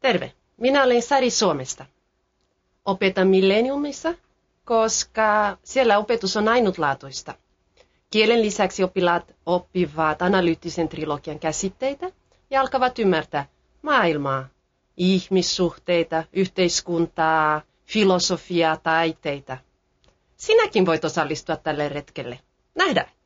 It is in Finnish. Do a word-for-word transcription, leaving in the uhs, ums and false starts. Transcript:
Terve, minä olen Sari Suomesta. Opetan Millenniumissa, koska siellä opetus on ainutlaatuista. Kielen lisäksi oppilaat oppivat analyyttisen trilogian käsitteitä ja alkavat ymmärtää maailmaa, ihmissuhteita, yhteiskuntaa, filosofiaa, taiteita. Sinäkin voit osallistua tälle retkelle. Nähdään!